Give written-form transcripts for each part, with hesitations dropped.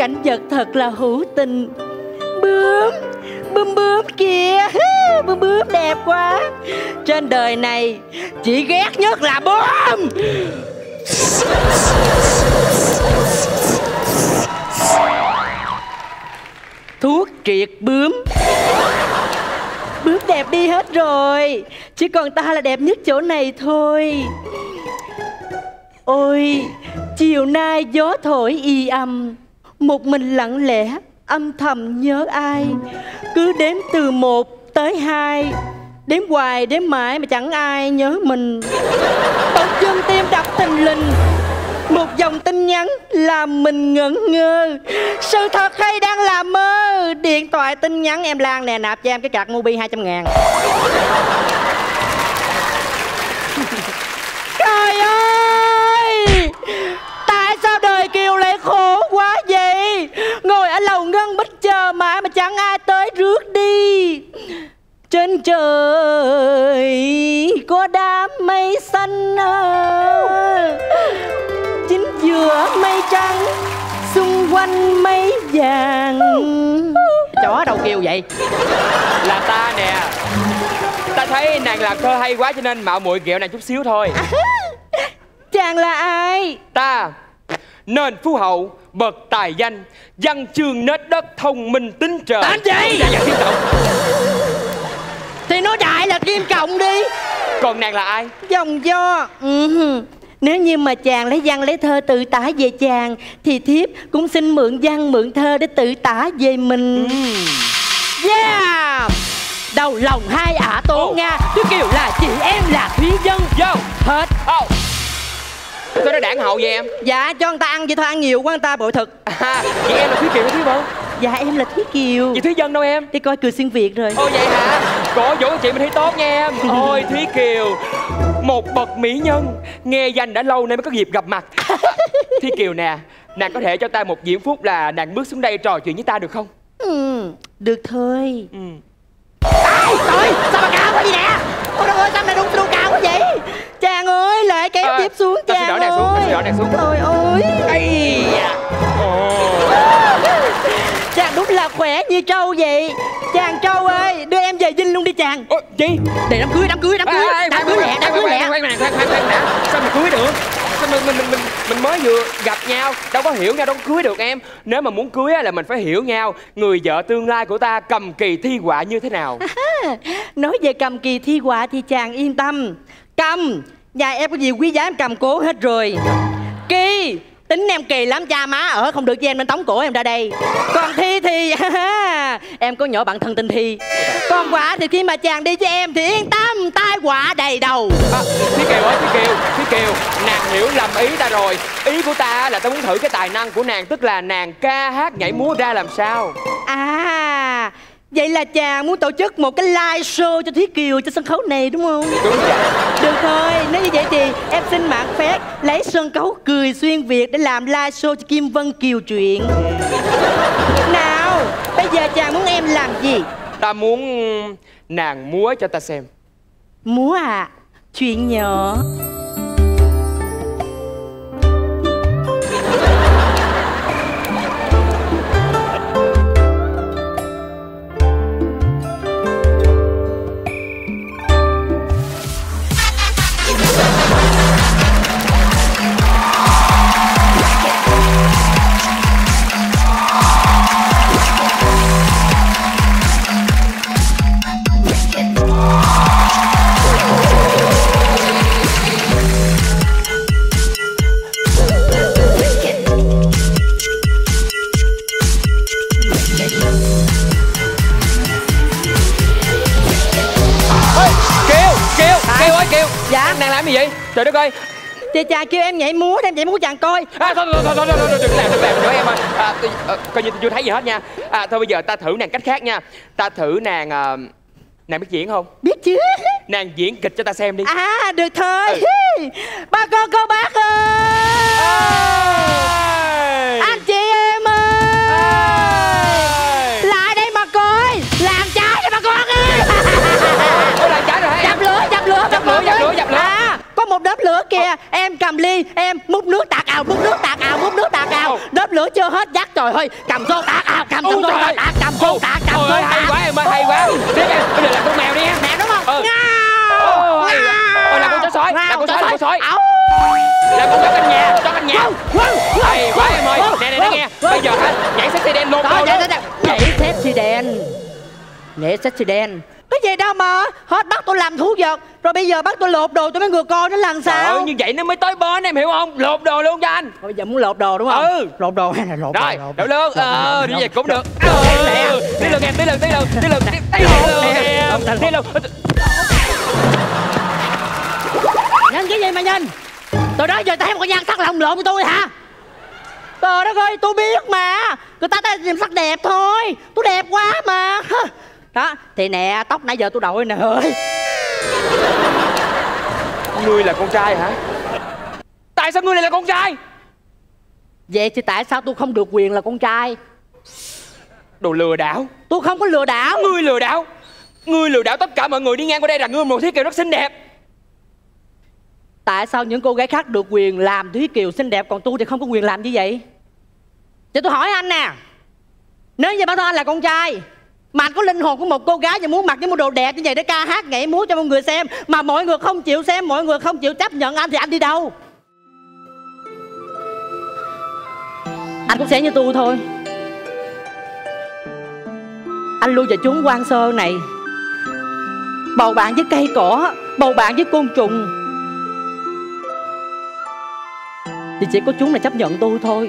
cảnh vật thật là hữu tình. Bướm, bướm bướm kìa, bướm bướm đẹp quá. Trên đời này chị ghét nhất là bướm. Thuốc triệt bướm. Bướm đẹp đi hết rồi, chỉ còn ta là đẹp nhất chỗ này thôi. Ôi, chiều nay gió thổi y âm, một mình lặng lẽ âm thầm nhớ ai. Cứ đếm từ 1 tới 2, đếm hoài đếm mãi mà chẳng ai nhớ mình. Bỗng dưng tim đập thình lình, một dòng tin nhắn làm mình ngẩn ngơ. Sự thật hay đang làm mơ? Điện thoại tin nhắn: em Lan nè, nạp cho em cái card Mobi 200.000. Trời ơi, tại sao đời Kiều lại khổ quá vậy? Ngồi ở lầu ngân bích chờ mãi mà chẳng ai tới rước đi. Trên trời có đám mây xanh, chính giữa mây trắng, xung quanh mây vàng. Chó đầu Kiều vậy? Là ta nè. Ta thấy nàng làm thơ hay quá cho nên mạo muội ghẹo nàng chút xíu thôi. Chàng là ai? Ta nền phú hậu, bậc tài danh, văn chương nết đất, thông minh tính trời. Tên gì? Dạ, Kim Cộng. Thì nói đại là Kim Cộng đi. Còn nàng là ai? Dòng do. Nếu như mà chàng lấy văn lấy thơ tự tả về chàng, thì thiếp cũng xin mượn văn mượn thơ để tự tả về mình. Yeah. Đầu lòng hai ả Tố Nga, Thúy Kiều là chị em là Thúy Dân. Vô. Hết. Tôi nói đảng hậu vậy em? Dạ cho người ta ăn vậy thôi, ăn nhiều quá người ta bội thực. Vậy em là Thúy Kiều hay Thúy Vân? Dạ em là Thúy Kiều. Vậy Thúy Dân đâu em? Đi coi Cười Xuyên Việt rồi. Ồ vậy hả? Cổ vũ chị mình thấy tốt nha em. Ôi Thúy Kiều, một bậc mỹ nhân, nghe danh đã lâu nên mới có dịp gặp mặt. Thúy Kiều nè, nàng có thể cho ta một diễm phúc là nàng bước xuống đây trò chuyện với ta được không? Được thôi. Trời, sao mà cao quá vậy nè? Ôi trời ơi, sao mà đu cao quá vậy? Chàng ơi, lại kéo tiếp xuống chàng ơi. Ta sẽ đỡ nàng xuống. Trời ơi. Ây da. Chàng đúng là khỏe như trâu vậy. Chàng trâu ơi, đưa em về Vinh luôn đi chàng. Chi? Để đám cưới lẹ. Khoan đã. Sao mà cưới được? Sao mình mới vừa gặp nhau, đâu có hiểu nhau, đâu có cưới được em. Nếu mà muốn cưới là mình phải hiểu nhau. Người vợ tương lai của ta cầm kỳ thi họa như thế nào? Nói về cầm kỳ thi họa thì chàng yên tâm. Cầm, nhà em có gì quý giá em cầm cố hết rồi. Kỳ, tính em kỳ lắm, cha má ở không được với em nên tống cổ em ra đây. Còn thi thì em có nhỏ bạn thân tên Thi. Còn quả thì khi mà chàng đi với em thì yên tâm, tai họa đầy đầu. Thúy Kiều ơi, Thúy Kiều, nàng hiểu lầm ý ta rồi. Ý của ta là ta muốn thử cái tài năng của nàng, tức là nàng ca hát nhảy múa ra làm sao. À, vậy là chàng muốn tổ chức một cái live show cho Thúy Kiều trên sân khấu này đúng không? Đúng vậy. Được thôi, nếu như vậy thì em xin mạn phép lấy sân khấu Cười Xuyên Việt để làm live show cho Kim Vân Kiều truyện. Nào, bây giờ chàng muốn em làm gì? Ta muốn nàng múa cho ta xem. Múa à? Chuyện nhỏ. Dạ. Nàng làm gì vậy? Trời đất ơi. Thì chàng kêu em nhảy múa, em nhảy múa chàng coi. Thôi đừng làm nữa em ơi. Coi như tôi chưa thấy gì hết nha. Thôi bây giờ ta thử nàng cách khác nha. Ta thử nàng nàng biết diễn không? Biết chứ. Nàng diễn kịch cho ta xem đi. À được thôi. Ba con cô bác ơi, anh chị em ơi, lại đây mà coi. Làm trái cho bà con ơi. Ôi làm trái rồi hả? Dập lửa. À, có một đốp lửa kìa. Em cầm ly, em múc nước tạt ào, múc nước tạt ào, múc nước tạt ào. Đớp lửa chưa hết dắt, trời ơi. Cầm xô tạt ào, cầm xô tạt, cầm xô tạt, cầm xô tạt. Hay quá em ơi, hay quá. Tiếp em, bây giờ làm con mèo đi em. Mèo đúng không? Làm con chó sói, làm con sói, làm con sói. Làm con chó canh nhà, chó canh nhà. Hay quá em ơi. Nè nghe. Bây giờ hả, nhảy sexy dance luôn. Nhảy sexy dance. Nhảy sexy dance. Cái gì đâu mà hết bắt tôi làm thú vật, rồi bây giờ bắt tôi lột đồ cho mấy người coi nó làm sao? Như vậy nó mới tới bến em hiểu không? Lột đồ luôn cho anh. Bây giờ muốn lột đồ đúng không? Ừ. Lột đồ hay là lột đồ? Rồi, đổ lương. Đi về cũng được. Tí lương em, tí lương. Nhìn cái gì mà nhìn? Từ đó giờ thấy một cái nhan sắc lòng lộn với tôi hả? Trời đất ơi, tôi biết mà. Người ta nhìn sắc đẹp thôi. Tôi đẹp quá mà. Đó, thì nè, tóc nãy giờ tôi đội nè ơi. Ngươi là con trai hả? Tại sao ngươi lại là con trai? Vậy thì tại sao tôi không được quyền là con trai? Đồ lừa đảo. Tôi không có lừa đảo. Ngươi lừa đảo. Ngươi lừa đảo tất cả mọi người đi ngang qua đây rằng ngươi một Thúy Kiều rất xinh đẹp. Tại sao những cô gái khác được quyền làm Thúy Kiều xinh đẹp, còn tôi thì không có quyền làm như vậy? Cho tôi hỏi anh nè, nếu như bản thân anh là con trai mà anh có linh hồn của một cô gái và muốn mặc những bộ đồ đẹp như vậy để ca hát nhảy múa cho mọi người xem, mà mọi người không chịu xem, mọi người không chịu chấp nhận anh, thì anh đi đâu? Anh cũng sẽ như tôi thôi. Anh lui vào chốn hoang sơ này, bầu bạn với cây cỏ, bầu bạn với côn trùng, thì chỉ có chúng là chấp nhận tôi thôi.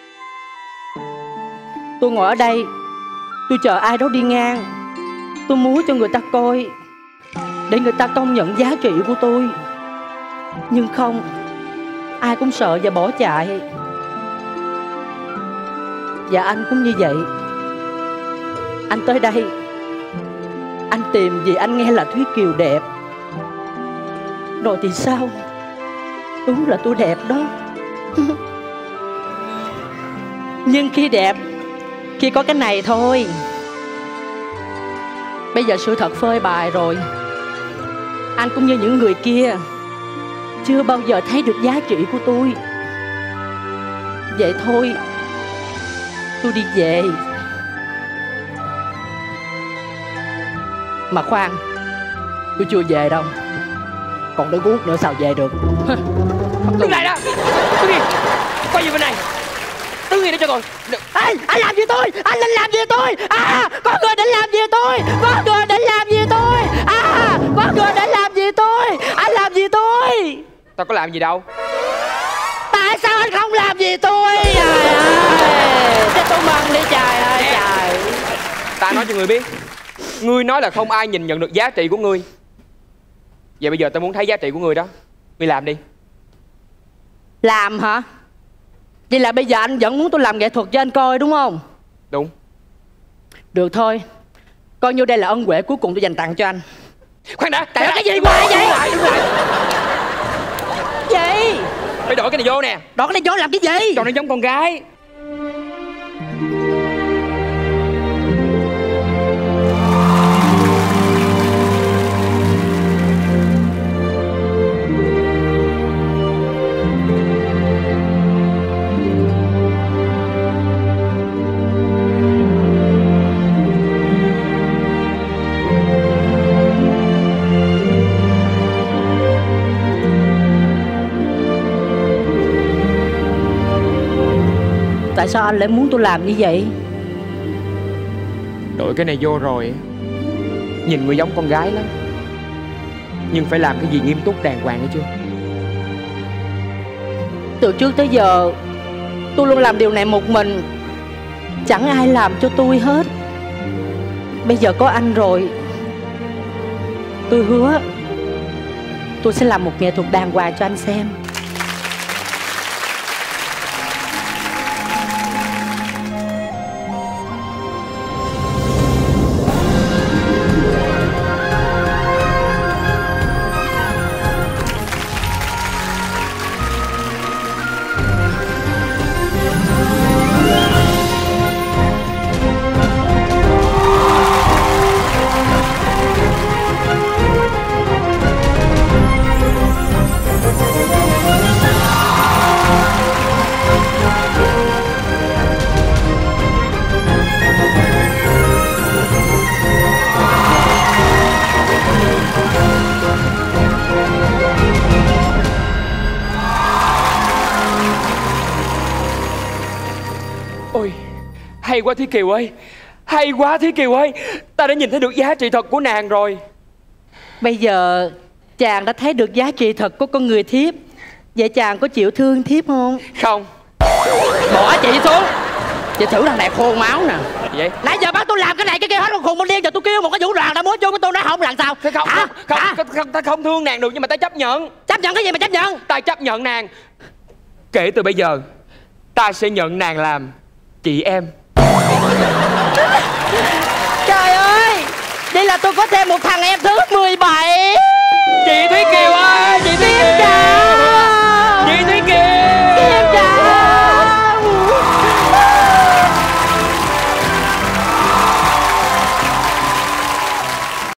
Tôi ngồi ở đây, tôi chờ ai đó đi ngang, tôi múa cho người ta coi để người ta công nhận giá trị của tôi. Nhưng không, ai cũng sợ và bỏ chạy. Và anh cũng như vậy. Anh tới đây, anh tìm vì anh nghe là Thúy Kiều đẹp. Rồi thì sao? Đúng là tôi đẹp đó. Nhưng khi đẹp, khi có cái này thôi. Bây giờ sự thật phơi bày rồi. Anh cũng như những người kia chưa bao giờ thấy được giá trị của tôi. Vậy thôi, tôi đi về. Mà khoan, tôi chưa về đâu. Còn đứa guốc nữa sao về được. Đứng lại đó. Đứng đi. Quay về bên này. Đứng đi đó cho tôi. Ê, anh làm gì tôi? Anh định làm gì tôi? À, có người định làm gì tôi? Có người định làm gì tôi? À, có người định làm gì tôi? Anh làm gì tôi? Tao có làm gì đâu. Tại sao anh không làm gì tôi? Trời ơi, cho tôi mừng đi trời ơi trời. Ta nói cho người biết, ngươi nói là không ai nhìn nhận được giá trị của ngươi. Vậy bây giờ tao muốn thấy giá trị của ngươi đó. Ngươi làm đi. Làm hả? Vậy là bây giờ anh vẫn muốn tôi làm nghệ thuật cho anh coi đúng không? Đúng. Được thôi, coi như đây là ân huệ cuối cùng tôi dành tặng cho anh. Khoan đã. Tại cái gì mà vậy? Đứng lại. Gì? Phải đổi cái này vô nè. Đổi cái này vô làm cái gì? Cho nó giống con gái. Tại sao anh lại muốn tôi làm như vậy? Đổi cái này vô rồi nhìn người giống con gái lắm. Nhưng phải làm cái gì nghiêm túc đàng hoàng nghe chưa? Từ trước tới giờ tôi luôn làm điều này một mình, chẳng ai làm cho tôi hết. Bây giờ có anh rồi, tôi hứa tôi sẽ làm một nghệ thuật đàng hoàng cho anh xem. Hay quá Thúy Kiều ơi, hay quá Thúy Kiều ơi, ta đã nhìn thấy được giá trị thật của nàng rồi. Bây giờ chàng đã thấy được giá trị thật của con người thiếp. Vậy chàng có chịu thương thiếp không? Không. Bỏ chị xuống. Chị thử thằng này khô máu nè. Vậy Nãy giờ bắt tôi làm cái này cái kia hết con khùng con điên. Giờ tôi kêu một cái vũ đoàn đã muốn vô với tôi, nó không làm sao? Thế không, hả? không, Hả? ta không thương nàng được, nhưng mà ta chấp nhận. Chấp nhận cái gì mà chấp nhận? Ta chấp nhận nàng. Kể từ bây giờ ta sẽ nhận nàng làm chị em. Trời ơi, đây là tôi có thêm một thằng em thứ 10